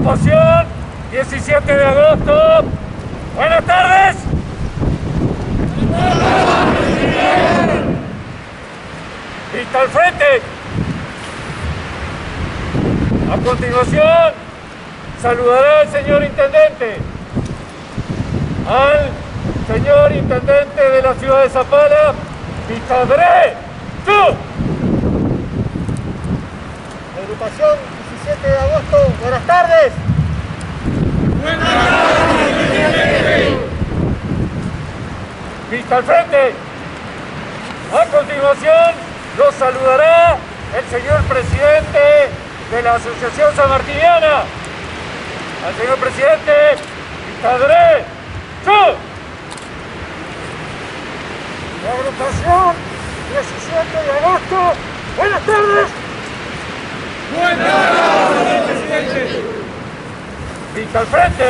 Agrupación 17 de agosto. Buenas tardes. Vista al frente. A continuación, saludará al señor intendente. Al señor intendente de la ciudad de Zapala, vista derecho. Agrupación 17 de agosto, buenas tardes. Buenas tardes. Vista al frente. A continuación, los saludará el señor presidente de la Asociación Sanmartiniana. Al señor presidente, vista derecho. La agrupación 17 de agosto, buenas tardes. Buenas tardes, presidente. Vista al frente.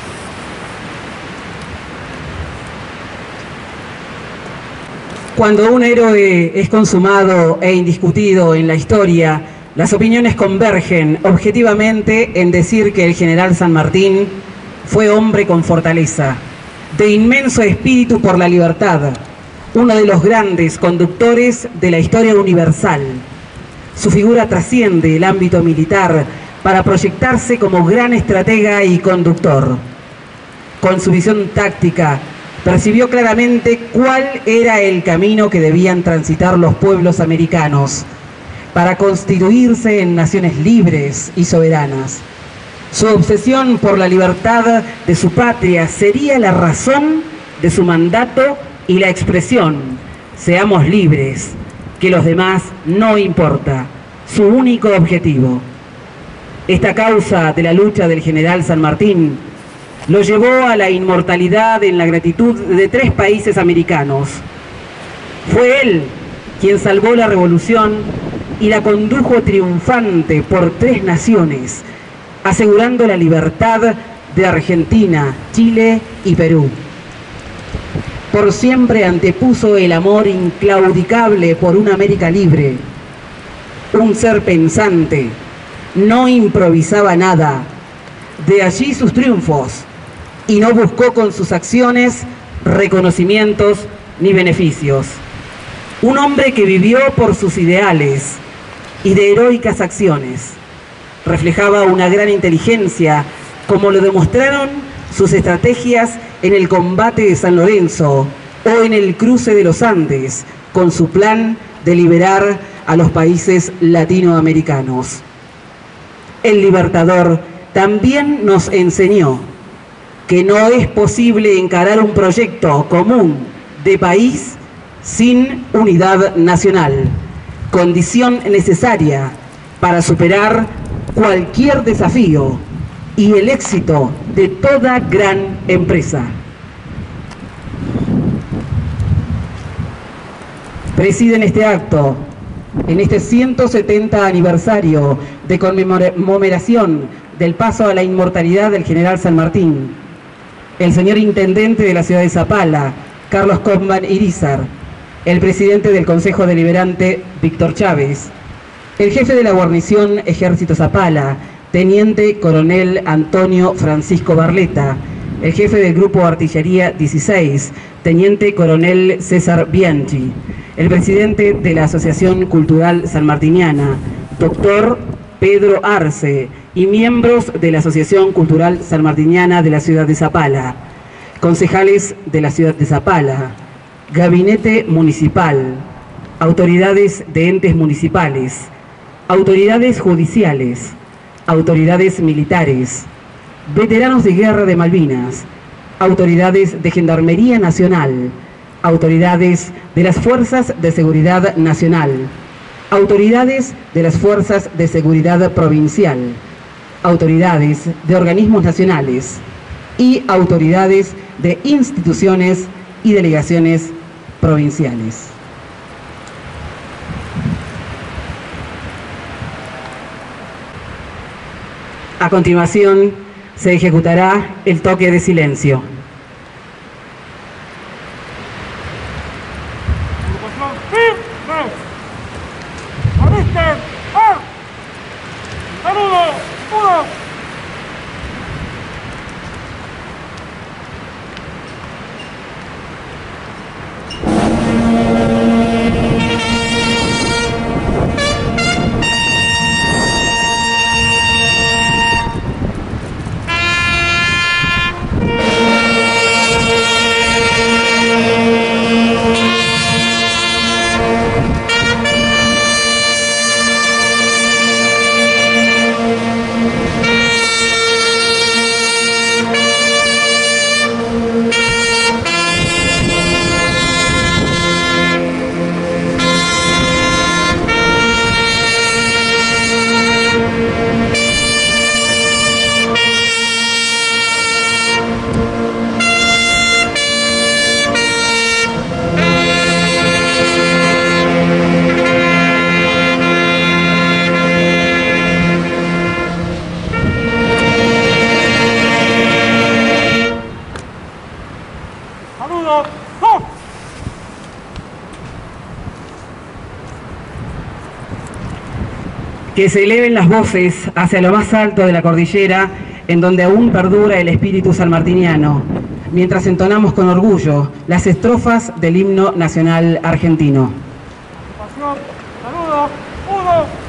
Cuando un héroe es consumado e indiscutido en la historia, las opiniones convergen objetivamente en decir que el general San Martín fue hombre con fortaleza, de inmenso espíritu por la libertad, uno de los grandes conductores de la historia universal. Su figura trasciende el ámbito militar para proyectarse como gran estratega y conductor. Con su visión táctica, percibió claramente cuál era el camino que debían transitar los pueblos americanos para constituirse en naciones libres y soberanas. Su obsesión por la libertad de su patria sería la razón de su mandato y la expresión: seamos libres, que los demás no importa, su único objetivo. Esta causa de la lucha del general San Martín lo llevó a la inmortalidad en la gratitud de 3 países americanos. Fue él quien salvó la revolución y la condujo triunfante por 3 naciones, asegurando la libertad de Argentina, Chile y Perú. Por siempre antepuso el amor inclaudicable por una América libre. Un ser pensante, no improvisaba nada. De allí sus triunfos, y no buscó con sus acciones reconocimientos ni beneficios. Un hombre que vivió por sus ideales y de heroicas acciones. Reflejaba una gran inteligencia, como lo demostraron sus estrategias en el combate de San Lorenzo o en el cruce de los Andes, con su plan de liberar a los países latinoamericanos. El Libertador también nos enseñó que no es posible encarar un proyecto común de país sin unidad nacional, condición necesaria para superar cualquier desafío y el éxito de toda gran empresa. Presiden este acto, en este 170 aniversario de conmemoración del paso a la inmortalidad del general San Martín, el señor intendente de la ciudad de Zapala, Carlos Kaufmann Irizar, el presidente del Consejo Deliberante, Víctor Chávez, el jefe de la guarnición Ejército Zapala, teniente coronel Antonio Francisco Barleta, el jefe del Grupo Artillería 16, teniente coronel César Bianchi, el presidente de la Asociación Cultural Sanmartiniana, doctor Pedro Arce, y miembros de la Asociación Cultural Sanmartiniana de la ciudad de Zapala, concejales de la ciudad de Zapala, gabinete municipal, autoridades de entes municipales, autoridades judiciales, autoridades militares, veteranos de guerra de Malvinas, autoridades de Gendarmería Nacional, autoridades de las Fuerzas de Seguridad Nacional, autoridades de las Fuerzas de Seguridad Provincial, autoridades de organismos nacionales y autoridades de instituciones y delegaciones provinciales. A continuación, se ejecutará el toque de silencio. Que se eleven las voces hacia lo más alto de la cordillera, en donde aún perdura el espíritu sanmartiniano, mientras entonamos con orgullo las estrofas del himno nacional argentino. Saludos, 1.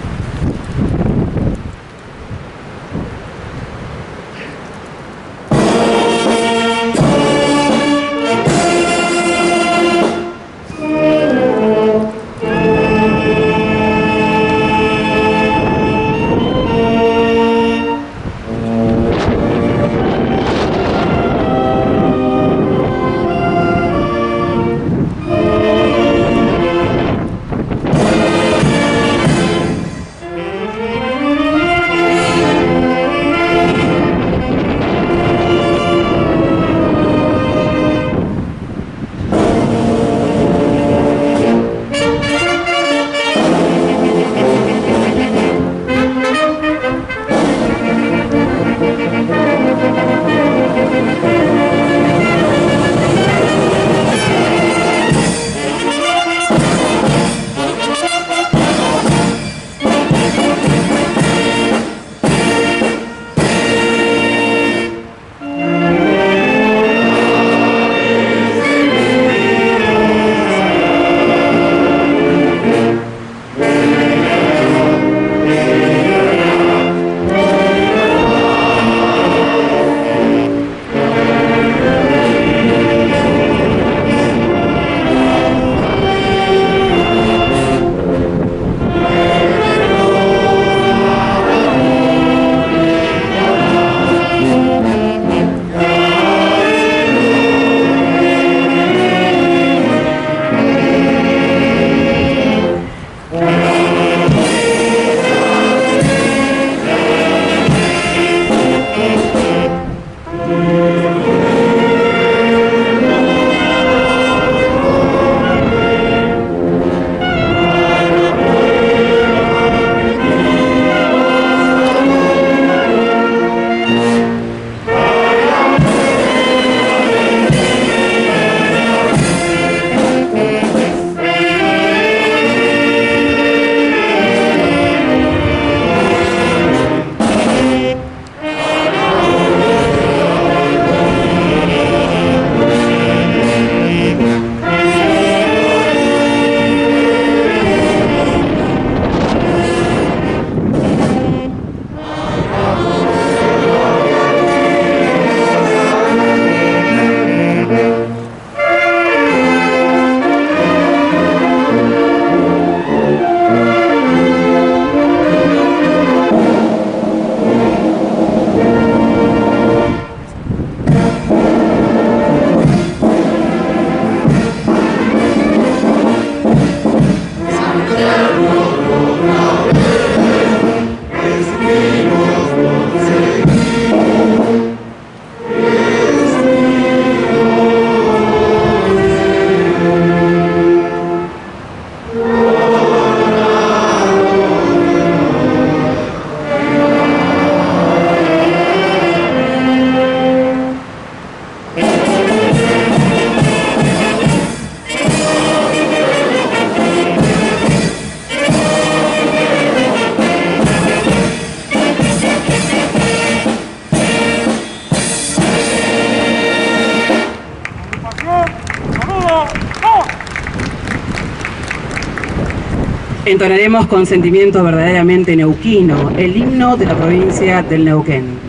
Entonaremos con sentimiento verdaderamente neuquino el himno de la provincia del Neuquén.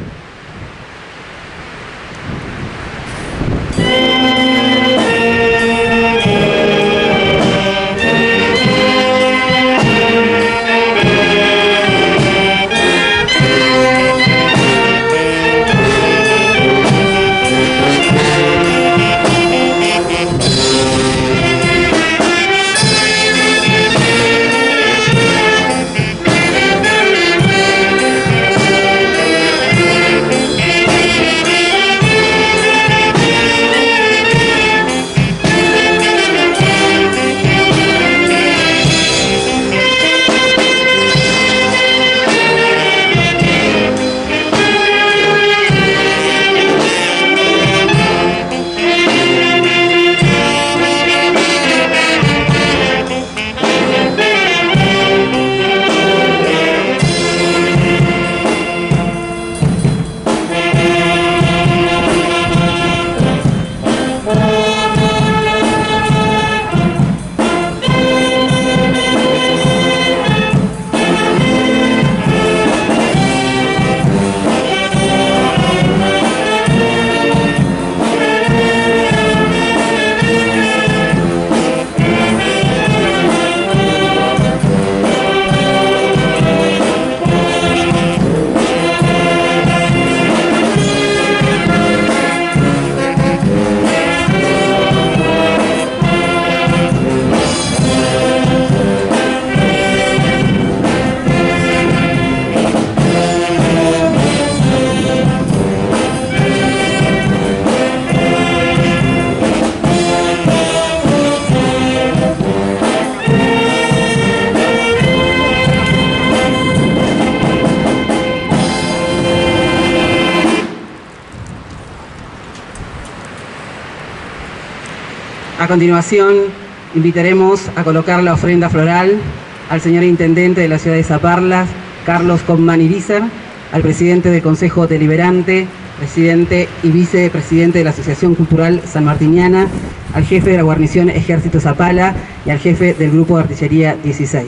A continuación, invitaremos a colocar la ofrenda floral al señor Intendente de la ciudad de Zaparlas, Carlos Comán Irizar, al presidente del Consejo Deliberante, presidente y vicepresidente de la Asociación Cultural Sanmartiniana, al jefe de la guarnición Ejército Zapala y al jefe del Grupo de Artillería 16.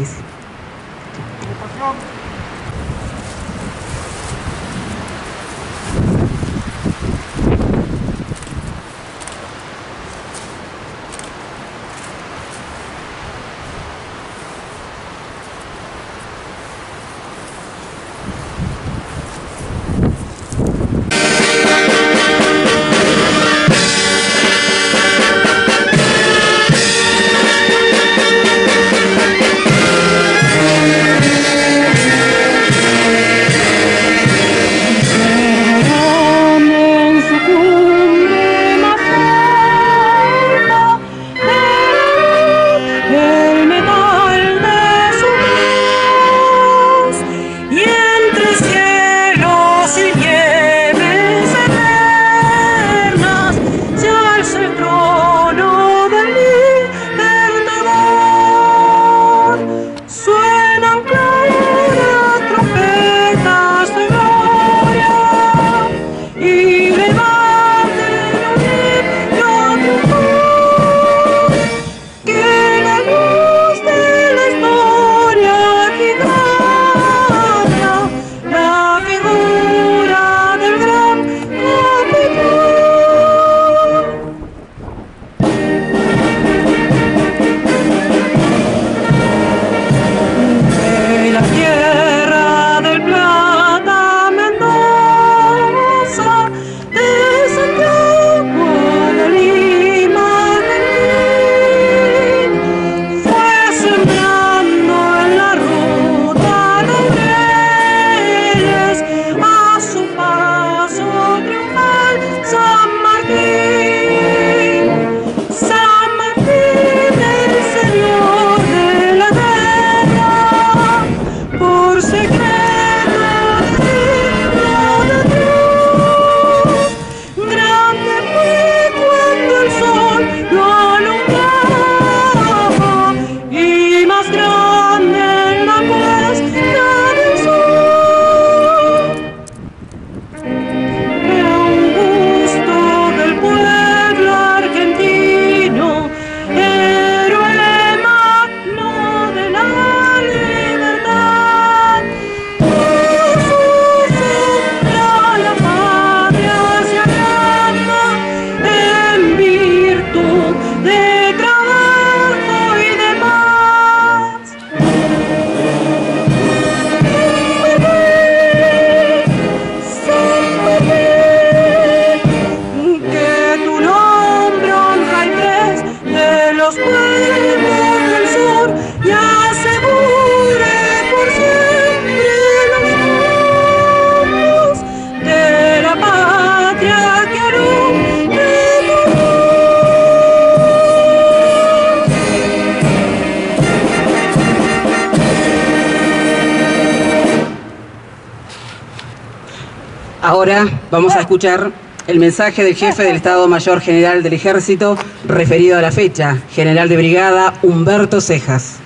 Ahora vamos a escuchar el mensaje del jefe del Estado Mayor General del Ejército referido a la fecha, General de Brigada Humberto Cejas.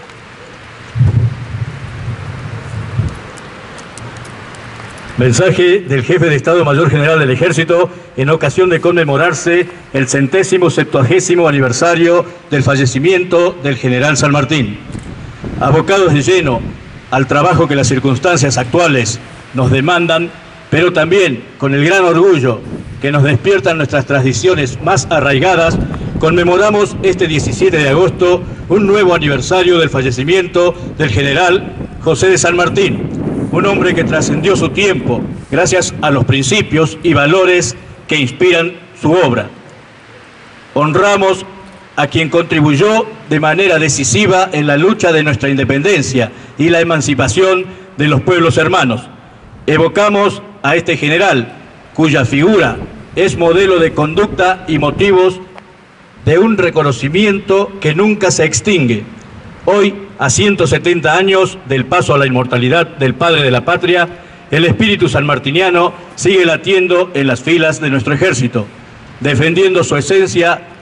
Mensaje del jefe de Estado Mayor General del Ejército en ocasión de conmemorarse el 170º aniversario del fallecimiento del general San Martín. Abocados de lleno al trabajo que las circunstancias actuales nos demandan, pero también con el gran orgullo que nos despiertan nuestras tradiciones más arraigadas, conmemoramos este 17 de agosto un nuevo aniversario del fallecimiento del general José de San Martín, un hombre que trascendió su tiempo gracias a los principios y valores que inspiran su obra. Honramos a quien contribuyó de manera decisiva en la lucha de nuestra independencia y la emancipación de los pueblos hermanos. Evocamos a este general, cuya figura es modelo de conducta y motivos de un reconocimiento que nunca se extingue. Hoy, a 170 años del paso a la inmortalidad del padre de la patria, el espíritu sanmartiniano sigue latiendo en las filas de nuestro ejército, defendiendo su esencia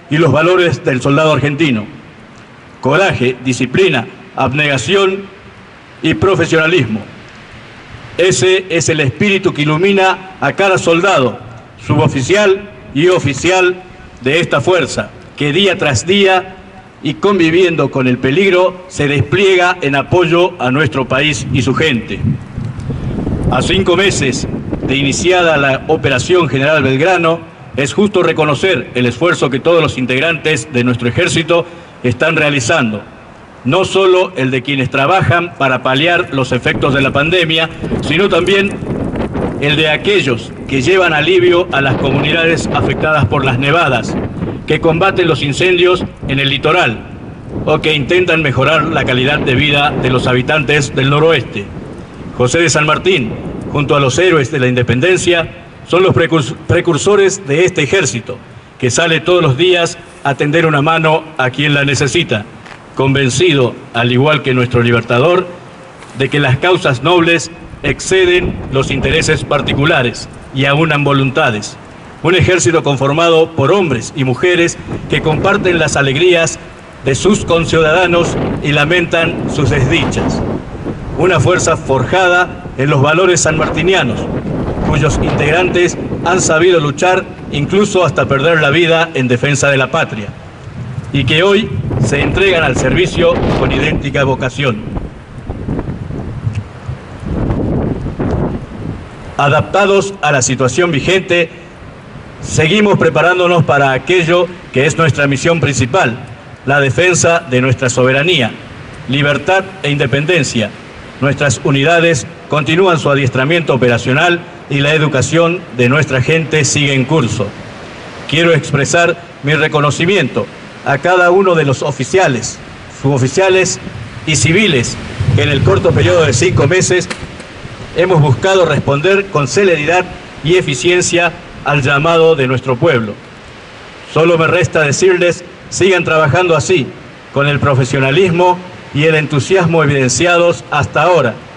y los valores del soldado argentino. Coraje, disciplina, abnegación y profesionalismo. Ese es el espíritu que ilumina a cada soldado, suboficial y oficial de esta fuerza, que día tras día y conviviendo con el peligro se despliega en apoyo a nuestro país y su gente. A 5 meses de iniciada la Operación General Belgrano, es justo reconocer el esfuerzo que todos los integrantes de nuestro ejército están realizando, no solo el de quienes trabajan para paliar los efectos de la pandemia, sino también el de aquellos que llevan alivio a las comunidades afectadas por las nevadas, que combaten los incendios en el litoral o que intentan mejorar la calidad de vida de los habitantes del noroeste. José de San Martín, junto a los héroes de la independencia, son los precursores de este ejército, que sale todos los días a tender una mano a quien la necesita, convencido, al igual que nuestro libertador, de que las causas nobles exceden los intereses particulares y aunan voluntades. Un ejército conformado por hombres y mujeres que comparten las alegrías de sus conciudadanos y lamentan sus desdichas. Una fuerza forjada en los valores sanmartinianos, cuyos integrantes han sabido luchar incluso hasta perder la vida en defensa de la patria, y que hoy se entregan al servicio con idéntica vocación. Adaptados a la situación vigente, seguimos preparándonos para aquello que es nuestra misión principal, la defensa de nuestra soberanía, libertad e independencia. Nuestras unidades continúan su adiestramiento operacional y la educación de nuestra gente sigue en curso. Quiero expresar mi reconocimiento a cada uno de los oficiales, suboficiales y civiles que en el corto periodo de 5 meses hemos buscado responder con celeridad y eficiencia al llamado de nuestro pueblo. Solo me resta decirles, sigan trabajando así, con el profesionalismo y el entusiasmo evidenciados hasta ahora,